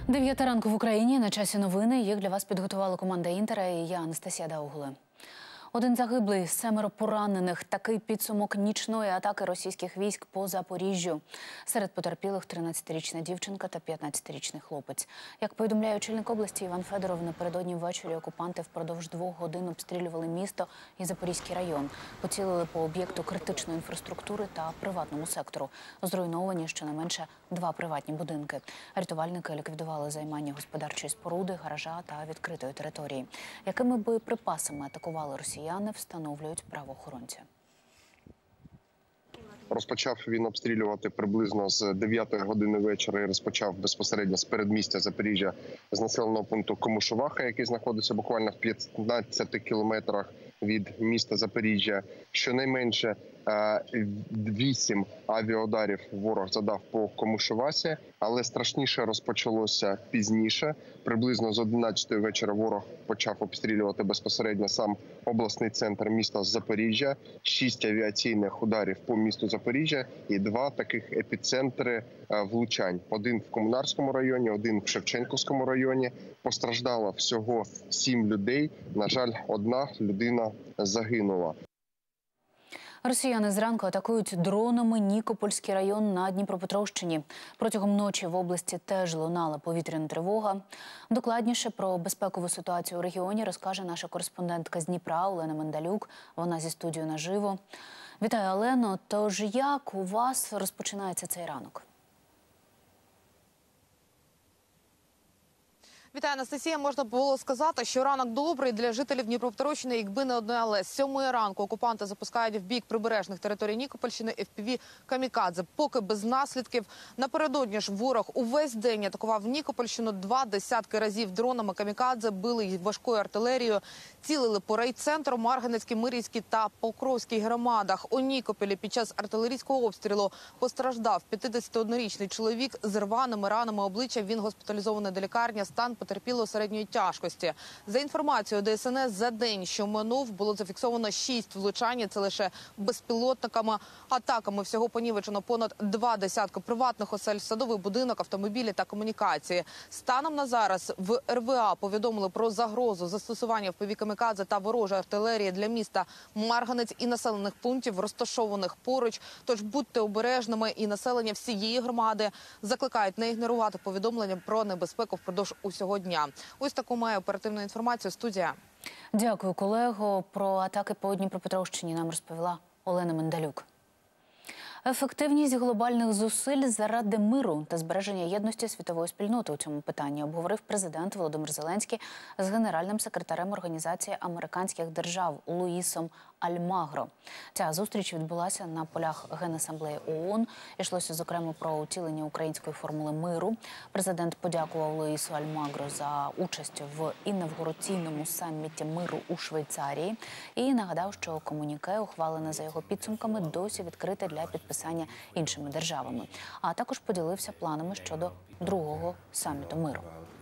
9 ранку в Україні. На часі новини. Їх для вас підготувала команда «Інтера» і я, Анастасія Даугли. Один загиблий, 7 поранених. Такий підсумок нічної атаки російських військ по Запоріжжю. Серед потерпілих 13-річна дівчинка та 15-річний хлопець. Як повідомляє очільник області Іван Федоров, напередодні ввечері окупанти впродовж 2 годин обстрілювали місто і Запорізький район. Поцілили по об'єкту критичної інфраструктури та приватному сектору. Зруйновані щонайменше 2 приватні будинки. Рятувальники ліквідували займання господарчої споруди, гаража та відкритої території. Якими боєприпасами атакували росіяни, встановлюють правоохоронці. Розпочав він обстрілювати приблизно з 9 години вечора і розпочав безпосередньо з передмістя Запоріжжя, з населеного пункту Комишуваха, який знаходиться буквально в 15 кілометрах від міста Запоріжжя. Щонайменше 8 авіаударів ворог задав по Комишувасі, але страшніше розпочалося пізніше. Приблизно з 11 вечора ворог почав обстрілювати безпосередньо сам обласний центр міста Запоріжжя. 6 авіаційних ударів по місту Запоріжжя і 2 таких епіцентри влучань. Один в Комунарському районі, один в Шевченківському районі. Постраждало всього 7 людей. На жаль, 1 людина загинула. Росіяни зранку атакують дронами Нікопольський район на Дніпропетровщині. Протягом ночі в області теж лунала повітряна тривога. Докладніше про безпекову ситуацію у регіоні розкаже наша кореспондентка з Дніпра Олена Мендалюк. Вона зі студією наживо. Вітаю, Олено. Тож як у вас розпочинається цей ранок? Вітаю, Анастасія. Можна було сказати, що ранок добрий для жителів Дніпропетровщини, якби не одне але. З 7 ранку окупанти запускають в бік прибережних територій Нікопольщини FPV «Камікадзе». Поки без наслідків. Напередодні ж ворог увесь день атакував Нікопольщину 2 десятки разів дронами «Камікадзе», били їх важкою артилерією, цілили по райцентру, Марганецькій, Мирівській та Покровській громадах. У Нікополі під час артилерійського обстрілу постраждав 51-річний чоловік з рваними ранами обличчя. Він госпіталізований до лікарні. Стан потерпілого середньої тяжкості. За інформацією ДСНС, за день, що минув, було зафіксовано 6 влучань. Це лише безпілотниками. Атаками всього понівечено понад 2 десятки приватних осель, садовий будинок, автомобілі та комунікації. Станом на зараз в РВА повідомили про загрозу застосування FPV «Камікадзе» та ворожої артилерії для міста Марганець і населених пунктів, розташованих поруч. Тож будьте обережними, і населення всієї громади закликають не ігнорувати повідомлення про небезпеку впродовж усього дня. Ось таку має оперативну інформацію студія. Дякую, колего. Про атаки по Дніпропетровщині нам розповіла Олена Мендалюк. Ефективність глобальних зусиль заради миру та збереження єдності світової спільноти у цьому питанні обговорив президент Володимир Зеленський з генеральним секретарем Організації американських держав Луїсом Альмагро. Ця зустріч відбулася на полях Генасамблеї ООН. Йшлося, зокрема, про утілення української формули миру. Президент подякував Луїсу Альмагро за участь в інавгураційному саміті миру у Швейцарії і нагадав, що комуніке, ухвалене за його підсумками, досі відкрите для підписання іншими державами. А також поділився планами щодо другого саміту миру.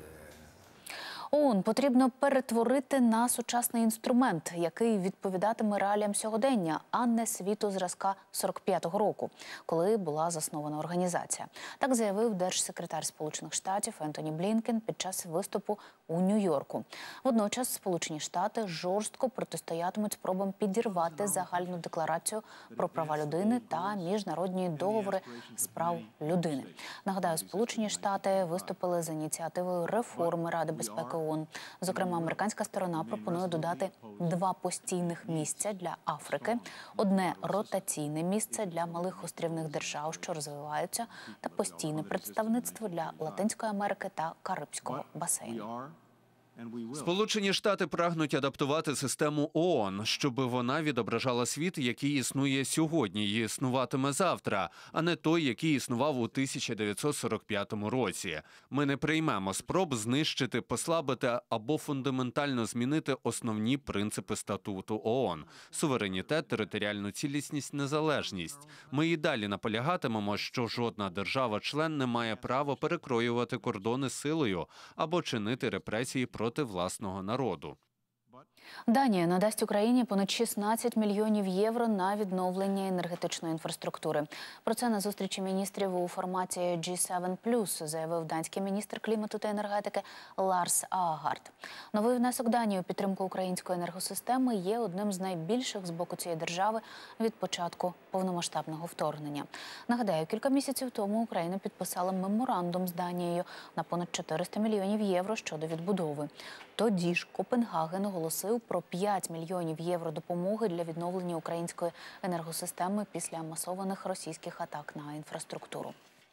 ООН потрібно перетворити на сучасний інструмент, який відповідатиме реаліям сьогодення, а не світу зразка 45-го року, коли була заснована організація. Так заявив держсекретар Сполучених Штатів Ентоні Блінкен під час виступу у Нью-Йорку. Водночас Сполучені Штати жорстко протистоятимуть спробам підірвати загальну декларацію про права людини та міжнародні договори з прав людини. Нагадаю, Сполучені Штати виступили з ініціативою реформи Ради безпеки ООН. Зокрема, американська сторона пропонує додати 2 постійних місця для Африки, 1 ротаційне місце для малих острівних держав, що розвиваються, та постійне представництво для Латинської Америки та Карибського басейну. Сполучені Штати прагнуть адаптувати систему ООН, щоб вона відображала світ, який існує сьогодні і існуватиме завтра, а не той, який існував у 1945 році. Ми не приймемо спроб знищити, послабити або фундаментально змінити основні принципи статуту ООН – суверенітет, територіальну цілісність, незалежність. Ми і далі наполягатимемо, що жодна держава-член не має права перекроювати кордони силою або чинити репресії проти власного народу. Данія надасть Україні понад 16 мільйонів євро на відновлення енергетичної інфраструктури. Про це на зустрічі міністрів у форматі G7+, заявив данський міністр клімату та енергетики Ларс Аагард. Новий внесок Данії у підтримку української енергосистеми є одним з найбільших з боку цієї держави від початку повномасштабного вторгнення. Нагадаю, кілька місяців тому Україна підписала меморандум з Данією на понад 400 мільйонів євро щодо відбудови. Тоді ж Копенгаген оголосив про 5 мільйонів євро допомоги для відновлення української енергосистеми після масованих російських атак на інфраструктуру.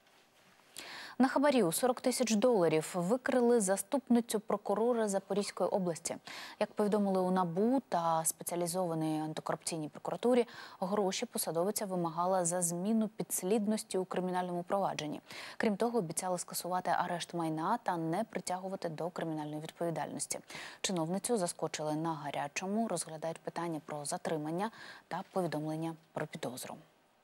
На хабарі у 40 тисяч доларів викрили заступницю прокурора Запорізької області. Як повідомили у НАБУ та спеціалізованій антикорупційній прокуратурі, гроші посадовиця вимагала за зміну підслідності у кримінальному провадженні. Крім того, обіцяли скасувати арешт майна та не притягувати до кримінальної відповідальності. Чиновницю заскочили на гарячому, розглядають питання про затримання та повідомлення про підозру.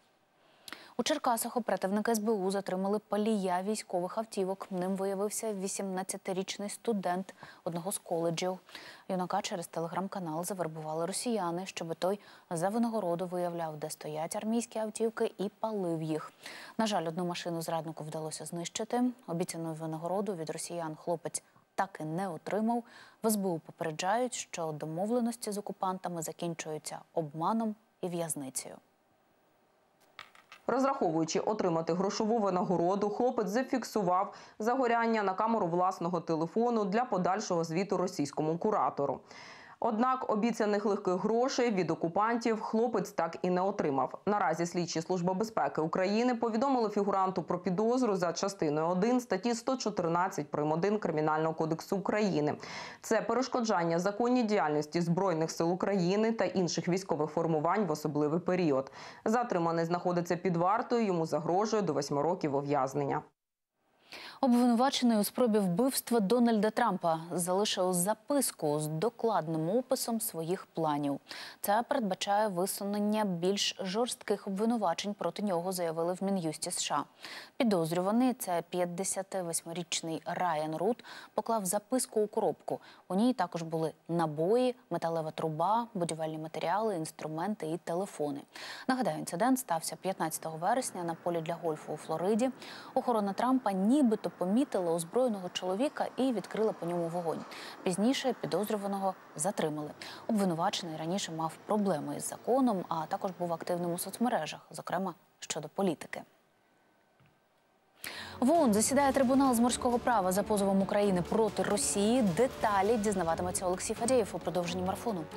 У Черкасах оперативники СБУ затримали палія військових автівок. Ним виявився 18-річний студент одного з коледжів. Юнака через телеграм-канал завербували росіяни, щоб той за винагороду виявляв, де стоять армійські автівки, і палив їх. На жаль, одну машину зраднику вдалося знищити. Обіцяну винагороду від росіян хлопець так і не отримав. В СБУ попереджають, що домовленості з окупантами закінчуються обманом і в'язницею. Розраховуючи отримати грошову винагороду, хлопець зафіксував загоряння на камеру власного телефону для подальшого звіту російському куратору. Однак обіцяних легких грошей від окупантів хлопець так і не отримав. Наразі слідчі Служби безпеки України повідомили фігуранту про підозру за частиною 1 статті 114 прим.1 Кримінального кодексу України. Це перешкоджання законній діяльності Збройних сил України та інших військових формувань в особливий період. Затриманий знаходиться під вартою, йому загрожує до 8 років ув'язнення. Обвинувачений у спробі вбивства Дональда Трампа залишив записку з докладним описом своїх планів. Це передбачає висунення більш жорстких обвинувачень проти нього, заявили в Мін'юсті США. Підозрюваний, це 58-річний Райан Рут, поклав записку у коробку. У ній також були набої, металева труба, будівельні матеріали, інструменти і телефони. Нагадаю, інцидент стався 15 вересня на полі для гольфу у Флориді. Охорона Трампа нібито помітила озброєного чоловіка і відкрила по ньому вогонь. Пізніше підозрюваного затримали. Обвинувачений раніше мав проблеми із законом, а також був активним у соцмережах, зокрема щодо політики. В ООН засідає трибунал з морського права за позовом України проти Росії. Деталі дізнаватиметься Олексій Фадєєв у продовженні марафону.